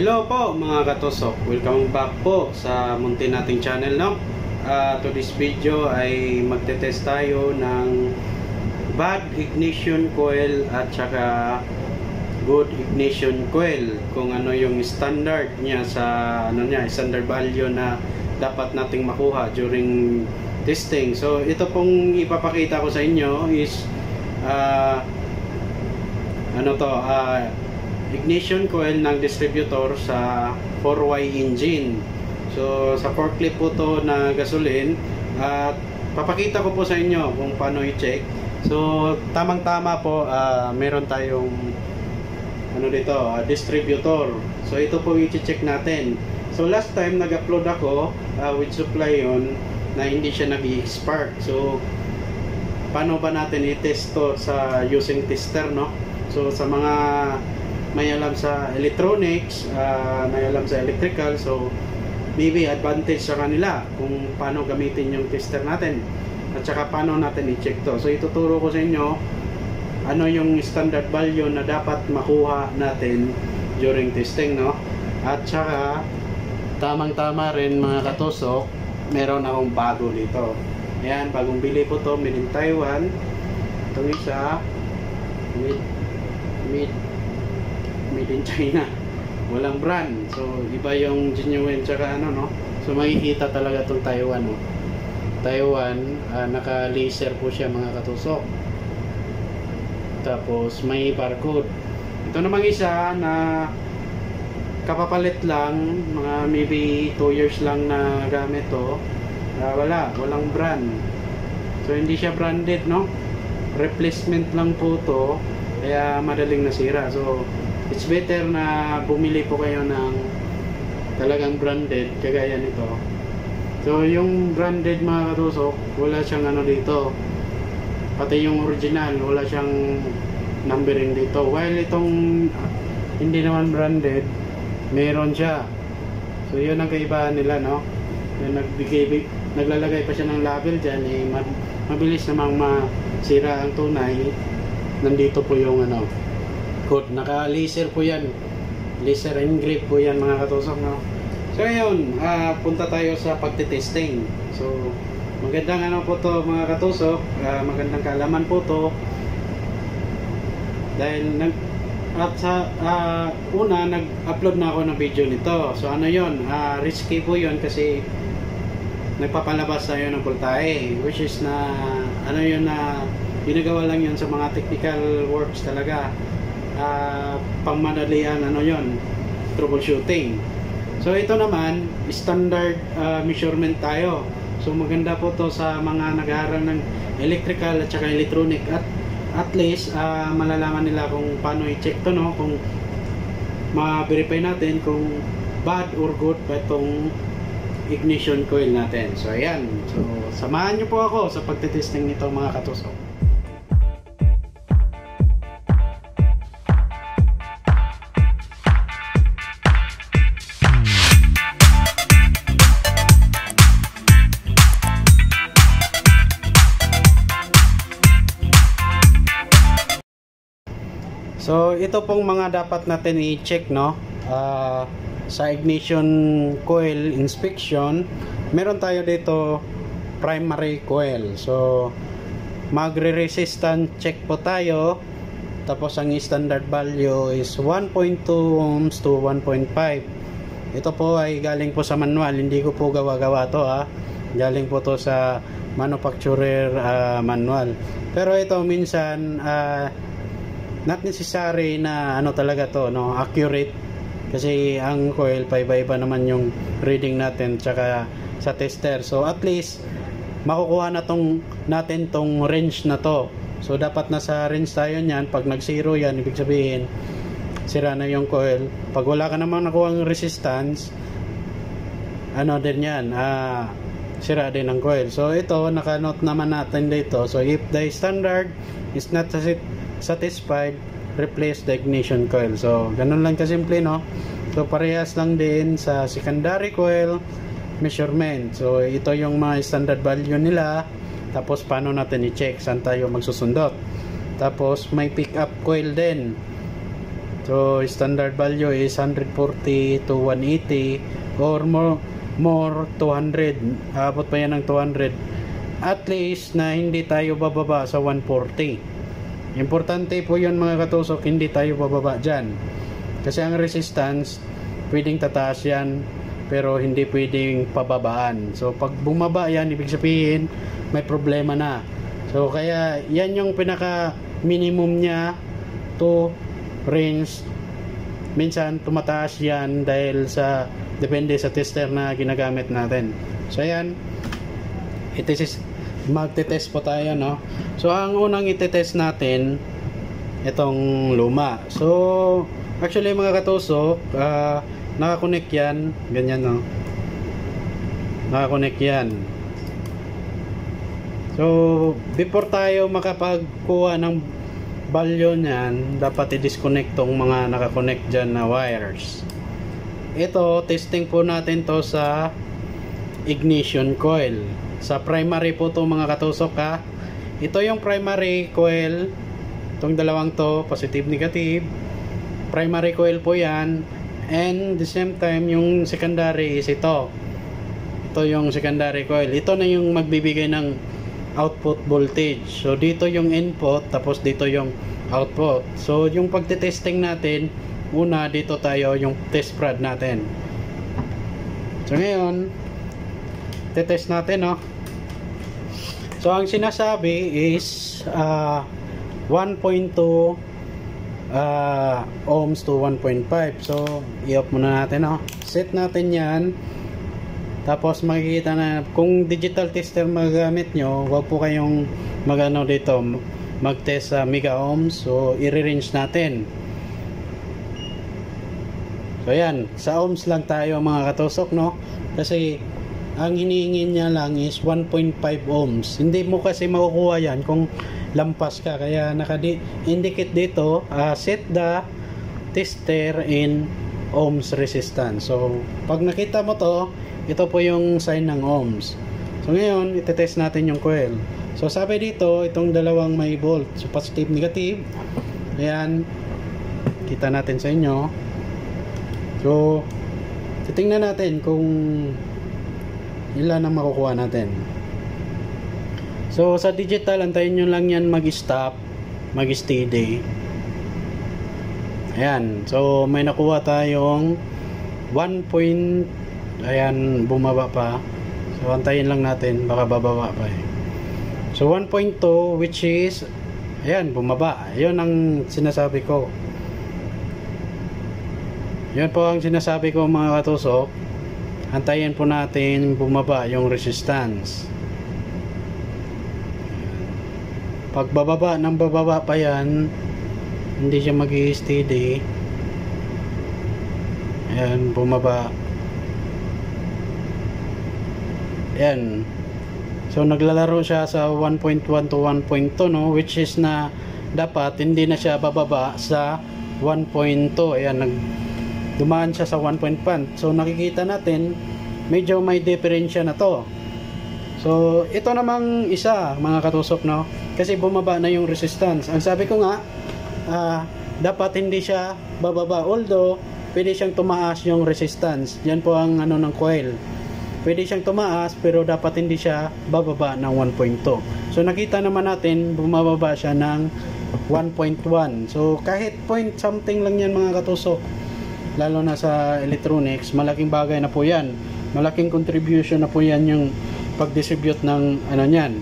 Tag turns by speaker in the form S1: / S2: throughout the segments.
S1: Hello po mga katusok, welcome back po sa munti nating channel, no? To this video ay magte-test tayo ng bad ignition coil at saka good ignition coil, kung ano yung standard niya sa standard value na dapat nating makuha during testing. So ito pong ipapakita ko sa inyo is ignition coil ng distributor sa 4Y engine. So sa forklift po to na gasoline, at papakita ko po sa inyo kung paano i-check. So tamang-tama po, meron tayong distributor. So ito po i-check natin. So last time nag-upload ako with supply on na hindi siya nag-i-spark. So paano ba natin i-test to sa using tester, no? So sa mga may alam sa electronics, may alam sa electrical, so maybe advantage sa kanila kung paano gamitin yung tester natin at saka paano natin i-check to. So ituturo ko sa inyo ano yung standard value na dapat makuha natin during testing, no? At saka tamang-tama rin mga katusok, meron akong bago dito. Ayan, bagong bili po to, made in Taiwan. Itong isa made in China, walang brand. So iba yung genuine tsaka no. So makikita talaga itong Taiwan, no? Taiwan, naka laser po siya mga katusok, tapos may barcode. Ito namang isa na kapapalit lang, mga maybe 2 years lang na gamit to. Walang brand. So hindi siya branded, no? Replacement lang po to, kaya madaling nasira. So it's better na bumili po kayo ng talagang branded kagaya nito. So yung branded mga katusok, wala siyang dito, pati yung original wala siyang numbering dito, while itong hindi naman branded meron siya. So yun ang kaibahan nila, no? Naglalagay pa siya ng label dyan, mabilis namang masira ang tunay. Nandito po yung code, naka laser po yan, laser engrave po yan mga katusok, no? So ngayon, punta tayo sa pagtitesting. So magandang po to mga katusok, magandang kaalaman po to, dahil nag-upload na ako ng video nito. So yun, risky po yun kasi nagpapalabas tayo ng voltahe, which is na na ginagawa lang yun sa mga technical works talaga, pangmadalian yun, troubleshooting. So ito naman standard measurement tayo. So maganda po to sa mga nag-aaral ng electrical at saka electronic, at least malalaman nila kung paano i-check to, no? Kung ma-verify natin kung bad or good ba itong ignition coil natin. So ayan, so samahan nyo po ako sa pagtitesting nito mga katusok. So ito pong mga dapat natin i-check, no? Sa ignition coil inspection, meron tayo dito primary coil. So magre-resistance check po tayo, tapos ang standard value is 1.2 ohms to 1.5. Ito po ay galing po sa manual, hindi ko po gawa-gawa to, galing po to sa manufacturer manual. Pero ito minsan not necessary na talaga to, no, accurate, kasi ang coil paiba-iba naman yung reading natin tsaka sa tester. So at least makukuha natin tong range na to. So dapat nasa range tayo niyan. Pag nag-zero yan, ibig sabihin sira na yung coil. Pag wala ka naman nakuha ng resistance, din yan, sira din ang coil. So ito, naka-note naman natin dito. So if the standard is not satisfied, replace the ignition coil. So ganun lang kasimple, no? So parehas lang din sa secondary coil measurement. So ito yung mga standard value nila, tapos paano natin i-check, saan tayo magsusundot. Tapos may pick up coil din. So standard value is 140 to 180 or more 200. Abot pa yan ng 200. At least na hindi tayo bababa sa 140. Importante po yun mga katusok, hindi tayo bababa dyan. Kasi ang resistance, pwedeng tataas yan, pero hindi pwedeng pababaan. So pag bumaba yan, ibig sabihin may problema na. So kaya yan yung pinaka minimum niya to range. Minsan tumataas yan dahil sa depende sa tester na ginagamit natin. So ayan, magte-test po tayo, no? So ang unang ite-test natin itong luma. So actually mga katusok, nakakonect yan, ganyan, no? Nakakonect yan. So before tayo makapagkuha ng value niyan, dapat i-disconnect tong mga nakakonect dyan na wires. Ito, testing po natin to sa ignition coil. Sa primary po to mga katusok, ha. Ito yung primary coil. Itong dalawang to, positive, negative. Primary coil po yan. And the same time, yung secondary is ito. Ito yung secondary coil. Ito na yung magbibigay ng output voltage. So dito yung input, tapos dito yung output. So yung pagte-testing natin, una dito tayo yung test prod natin. So ngayon, te-test natin, no? So ang sinasabi is 1.2 ohms to 1.5. So i-off muna natin, no? Set natin yan. Tapos makikita na kung digital tester magamit nyo, wag po kayong magano dito, mag-test sa mega ohms. So i-range natin. So yan, sa ohms lang tayo mga katusok, no? Kasi ang hinihingi niya lang is 1.5 ohms. Hindi mo kasi makukuha yan kung lampas ka. Kaya naka-indicate dito, set the tester in ohms resistance. So pag nakita mo to, ito po yung sign ng ohms. So ngayon, itetest natin yung coil. So sabi dito, itong dalawang may volt. So positive, negative. Ayan, kita natin sa inyo. So titingnan natin kung ilan ang makukuha natin. So sa digital, antayin nyo lang yan mag-stop, mag-steady. Ayan, so may nakuha tayong 1. Ayan, bumaba pa. So antayin lang natin, baka bababa pa eh. So 1.2, which is ayan, bumaba. Yun ang sinasabi ko. Yun po ang sinasabi ko mga katusok. Antayin po natin bumaba yung resistance. Pag bababa ng bababa pa yan, hindi siya mag-i-steady. Ayan, bumaba. Ayan. So naglalaro siya sa 1.1 to 1.2, no? Which is na dapat hindi na siya bababa sa 1.2. Ayan, dumaan siya sa 1.1. So nakikita natin medyo may diferensya na to. So ito namang isa mga katusok, no? Kasi bumaba na yung resistance. Ang sabi ko nga, dapat hindi siya bababa, although pwede siyang tumaas yung resistance. Yan po ang ano ng coil. Pwede siyang tumaas pero dapat hindi siya bababa ng 1.2. So nakita naman natin bumababa siya ng 1.1. So kahit point something lang yan mga katusok, lalo na sa electronics, malaking bagay na po yan. Malaking contribution na po yan yung pag-distribute ng ano niyan,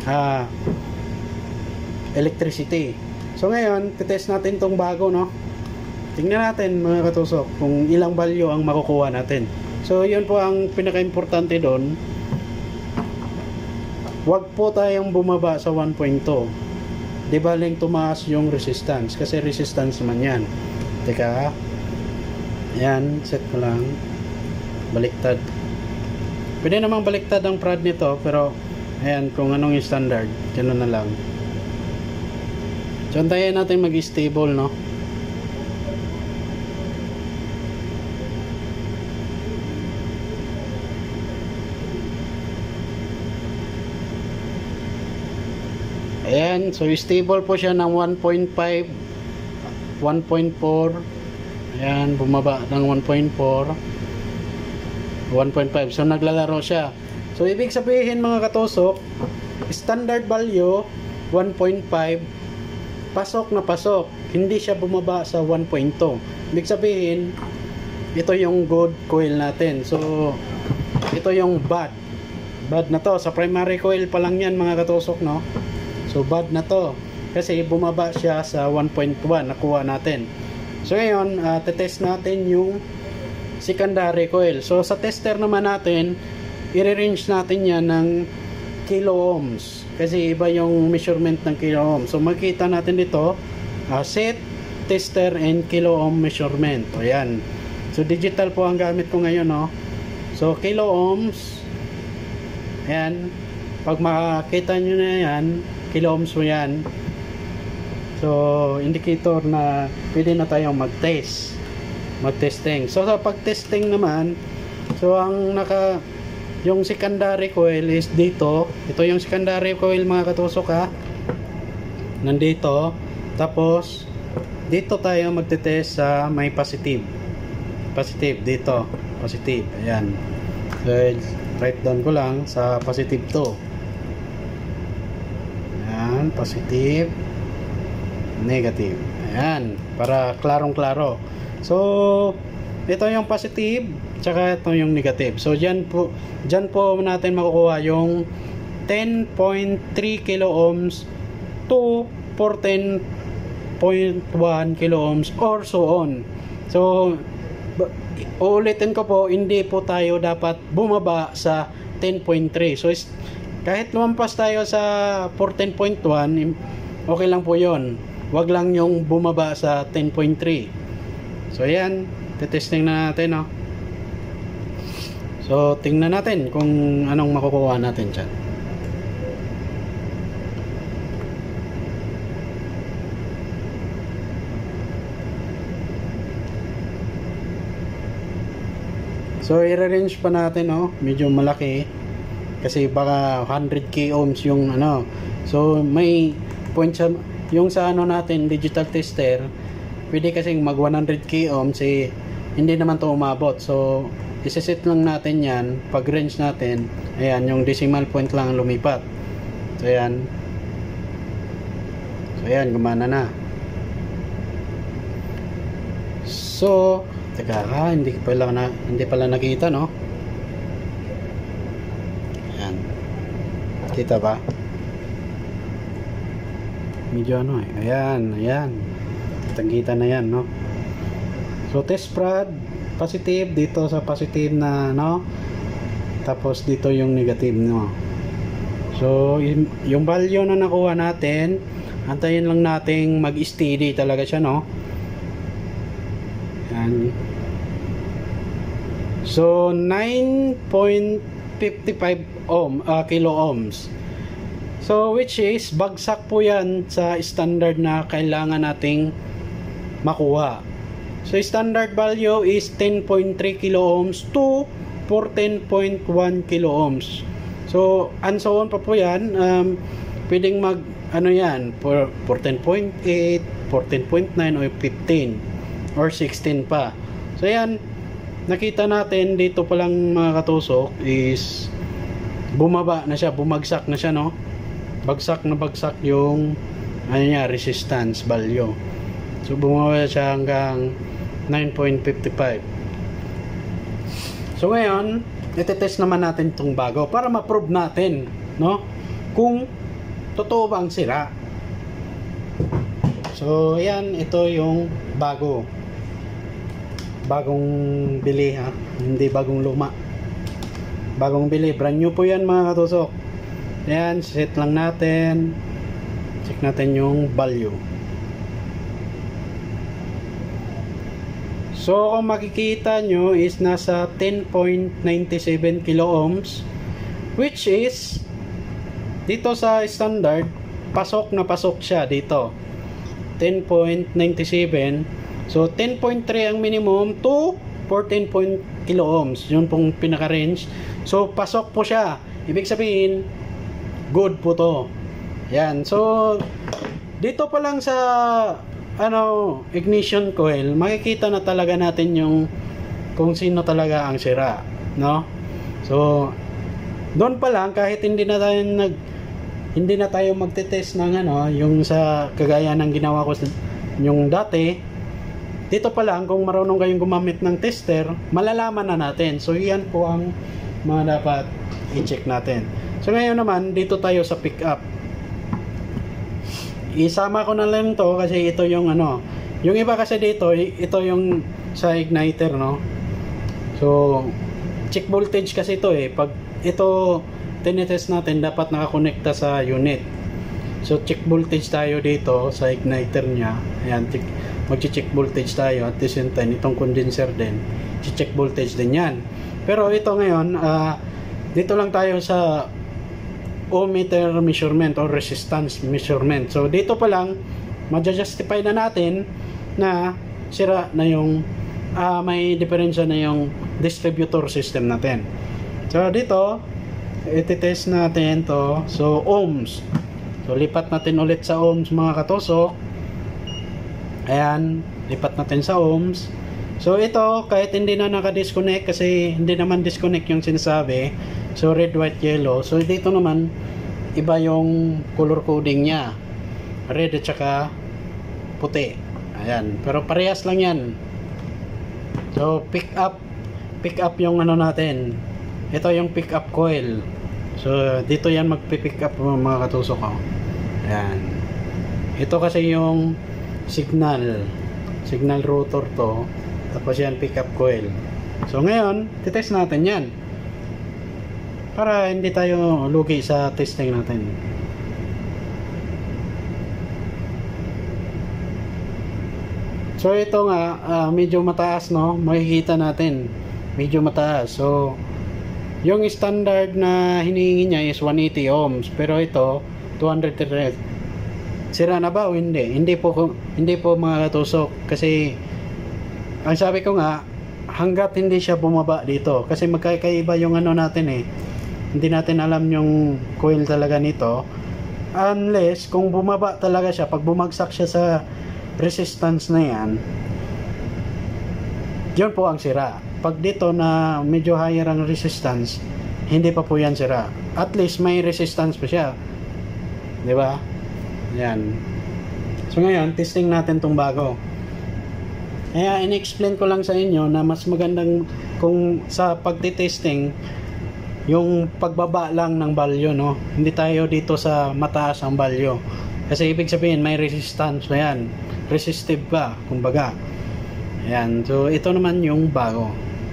S1: electricity. So ngayon, titest natin tong bago, no? Tingnan natin mga katusok kung ilang value ang makukuha natin. So yun po ang pinaka-importante doon. Huwag po tayong bumaba sa 1.2. Di baling tumaas yung resistance, kasi resistance naman yan. Teka, ayan, set ko lang. Baliktad. Pwede namang baliktad ang prod nito, pero ayan, kung anong yung standard, gano'n na lang. So antayin natin mag-stable, no? Ayan, so stable po siya ng 1.5 1.4. Ayan, bumaba ng 1.4. 1.5. So naglalaro siya. So ibig sabihin mga katusok, standard value 1.5, pasok na pasok. Hindi siya bumaba sa 1.2. Ibig sabihin, ito yung good coil natin. So ito yung bad. Bad na to. Sa primary coil pa lang yan mga katusok, no? So bad na to. Kasi bumaba siya sa 1.1 nakuha natin. So ngayon, tetest natin yung secondary coil. So sa tester naman natin, i-range natin yan ng kilo ohms. Kasi iba yung measurement ng kilo ohms. So makita natin dito, set, tester, and kilo ohm measurement. O yan. So digital po ang gamit ko ngayon, no? So kilo ohms. Ayan. Pag makakita nyo na yan, kilo ohms mo yan. So indicator na pwede na tayong mag-testing. So sa pag-testing naman, so ang yung secondary coil is dito. Ito yung secondary coil mga katusok, ha. Nandito. Tapos dito tayo magte-test sa may positive. Positive dito. Positive. Ayan. So write down ko lang sa positive to. Ayan. Positive. Negative. Ayan. Para klarong-klaro. So ito yung positive, tsaka ito yung negative. So dyan po natin makukuha yung 10.3 kilo ohms to 14.1 kilo ohms or so on. So uulitin ko po, hindi po tayo dapat bumaba sa 10.3. So kahit lumampas tayo sa 14.1, okay lang po yon. Wag lang yung bumaba sa 10.3. So ayan, testing na natin, no? So tingnan natin kung anong makukuha natin dyan. So i-range pa natin, no? Medyo malaki kasi baka 100k ohms yung ano. So may point sa yung sa ano natin, digital tester, pwede kasing mag 100k ohms, hindi naman to umabot. So isiset lang natin yan. Pag range natin, ayan, yung decimal point lang lumipat. So ayan. So ayan, gumana na. So teka, hindi pala nakita, no? Ayan. Kita ba? Medyo ano eh. Ayan. Kita na yan, no? So test prod positive dito sa positive na, no? Tapos dito yung negative, no? So yung value na nakuha natin, antayin lang nating mag-steady talaga siya, no? Yan. So 9.55 kilo ohms. So which is bagsak po yan sa standard na kailangan nating makuha. So standard value is 10.3 kilo ohms to 14.1 kilo ohms. So and so on pa po yan. Pwedeng mag ano yan, 14.8, 14.9 o 15 or 16 pa. So yan, nakita natin dito pa lang mga katusok is bumaba na siya, bumagsak na siya, no? Bagsak yung ano niya, resistance value. So bumaba siya hanggang 9.55. So ngayon, itetest naman natin itong bago para ma-prove natin, no? Kung totoo bang sira. So ayan, ito yung bagong bili, ha, hindi bagong luma, bagong bili, brand new po yan mga katusok. Ayan, set lang natin, check natin yung value. So kung makikita nyo is nasa 10.97 kilo ohms, which is dito sa standard pasok na pasok siya dito 10.97. So 10.3 ang minimum to 14 kilo ohms, yun pong pinaka range. So pasok po siya, ibig sabihin good po to. Yan. So dito pa lang sa ignition coil, makikita na talaga natin yung kung sino talaga ang sira, no? So doon pa lang, kahit hindi na tayo magte-test ng yung sa kagaya ng ginawa ko yung dati, dito pa lang kung marunong kayong gumamit ng tester, malalaman na natin. So yan po ang mga dapat i-check natin. So ngayon naman, dito tayo sa pick up. Isama ko na lang to kasi ito yung yung iba kasi dito, ito yung sa igniter, no? So check voltage kasi ito pag ito tinetest natin, dapat nakakonekta sa unit. So check voltage tayo dito sa igniter nya. Ayan, mag-check voltage tayo at the same time itong condenser din, check voltage din yan. Pero ito ngayon, dito lang tayo sa ohmmeter measurement or resistance measurement. So dito pa lang ma-justify na natin na sira na yung may diferensya na yung distributor system natin. So dito iti-test natin to. So ohms, so lipat natin ulit sa ohms mga katusok. Ayan, lipat natin sa ohms. So ito, kahit hindi na naka-disconnect, kasi hindi naman disconnect yung sinasabi, so red, white, yellow. So dito naman iba yung color coding nya, red at saka puti. Ayan, pero parehas lang yan. So pick up yung natin. Ito yung pick up coil. So dito yan magpi-pick up mga katusok ko. Ayan, ito kasi yung signal rotor to, tapos yan pick up coil. So ngayon titest natin yan para hindi tayo lugi sa testing natin. So ito nga, medyo mataas, no? Makikita natin medyo mataas. So yung standard na hinihingi niya is 180 ohms, pero ito 230. Sira na ba o hindi? Hindi po mga katusok, kasi ang sabi ko nga, hanggat hindi siya bumaba dito, kasi magkakaiba yung natin hindi natin alam yung coil talaga nito, unless kung bumaba talaga siya, pag bumagsak siya sa resistance na yan, yun po ang sira. Pag dito na medyo higher ang resistance, hindi pa po yan sira. At least may resistance pa siya, di ba? Yan. So ngayon, testing natin tong bago. Kaya in-explain ko lang sa inyo na mas magandang kung sa pagtitesting, yung pagbaba lang ng value, no? Hindi tayo dito sa mataas ang value. Kasi ibig sabihin may resistance na yan. Resistive ba, kumbaga. Ayan, so ito naman yung bago.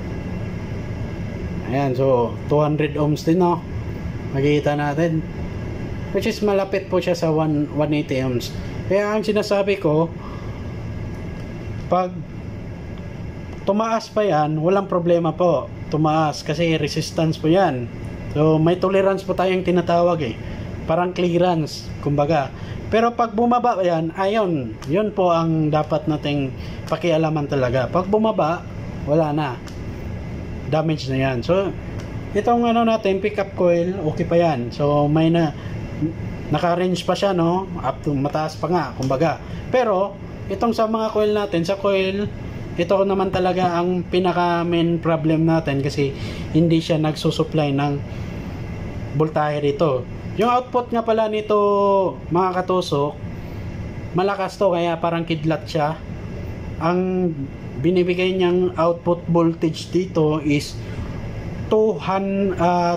S1: Ayan, so 200 ohms din, no? Makikita natin, which is malapit po siya sa 180 ohms. Kaya ang sinasabi ko, pag tumaas pa yan, walang problema po. Tumaas kasi resistance po yan. So may tolerance po tayong tinatawag parang clearance, kumbaga. Pero pag bumaba yan, ayun, yun po ang dapat nating pakialaman talaga. Pag bumaba, wala na, damage na yan. So itong natin, pick up coil, okay pa yan. So may naka-range pa siya, no? Up to mataas pa nga, kumbaga. Pero itong sa mga coil natin, sa coil, ito naman talaga ang pinaka main problem natin, kasi hindi siya nagsusupply ng voltahe dito. Yung output nga pala nito mga katusok, malakas to, kaya parang kidlat siya. Ang binibigay niyang output voltage dito is 20,000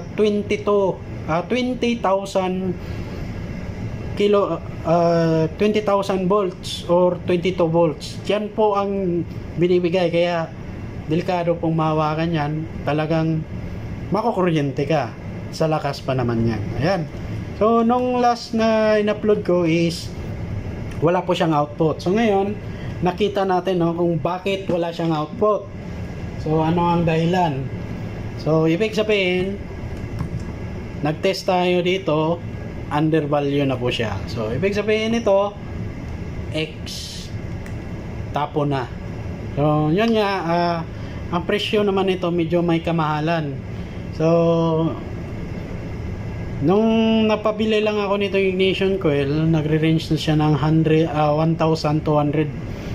S1: volts or 22 volts. Yan po ang binibigay, kaya delikado pong mahawakan yan. Talagang makukuryente ka, sa lakas pa naman yan. Ayan. So nung last na in-upload ko is wala po siyang output. So ngayon nakita natin, no, kung bakit wala siyang output. So ano ang dahilan? So ibig sabihin, nag-test tayo dito, under value na po siya. So ibig sabihin nito, X tapo na. So yun nga, ang presyo naman nito medyo may kamahalan. So Nung napabili lang ako nito ignition coil, nagre-range na siya ng 1,200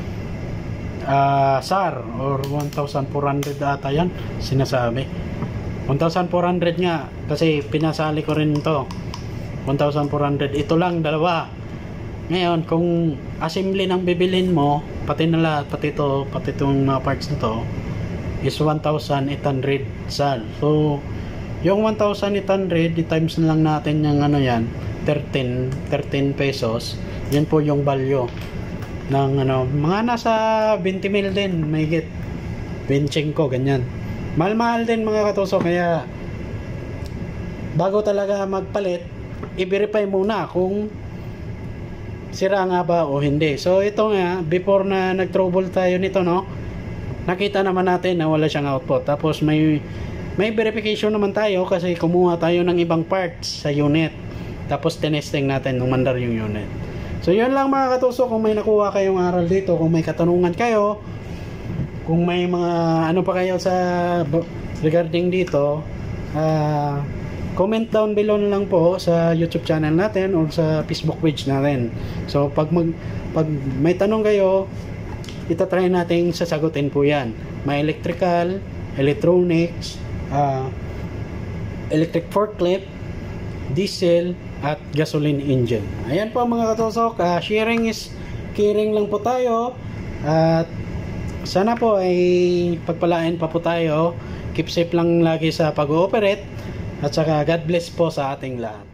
S1: SAR or 1,400 ata yan sinasabi. 1,400 nga kasi pinasali ko rin to. 1,400, ito lang dalawa. Ngayon kung assembly ng bibilin mo, pati na lahat, pati itong mga parts na to is 1,800 SAR. So yung 1,800 times na lang natin yung ano yan, 13 pesos. Yan po yung value ng ano, mga nasa 20 mil din, may higit 25 ganyan. Mahal-mahal din mga katusok, kaya bago talaga magpalit, i-verify muna kung sira nga ba o hindi. So ito nga, before na nag-trouble tayo nito, no, nakita naman natin na wala siyang output. Tapos may verification naman tayo kasi kumuha tayo ng ibang parts sa unit. Tapos tinesting natin nung mandar yung unit. So yun lang mga katusok, kung may nakuha kayong aral dito, kung may katanungan kayo, kung may mga ano pa kayo sa regarding dito, comment down below na lang po sa YouTube channel natin or sa Facebook page natin. So pag may tanong kayo, itatry natin sasagutin po yan. May electrical, electronics, electric forklift, diesel at gasoline engine. Ayan po mga katusok, sharing is caring lang po tayo, at sana po ay pagpalain pa po tayo. Keep safe lang lagi sa pag-ooperate, at saka God bless po sa ating lahat.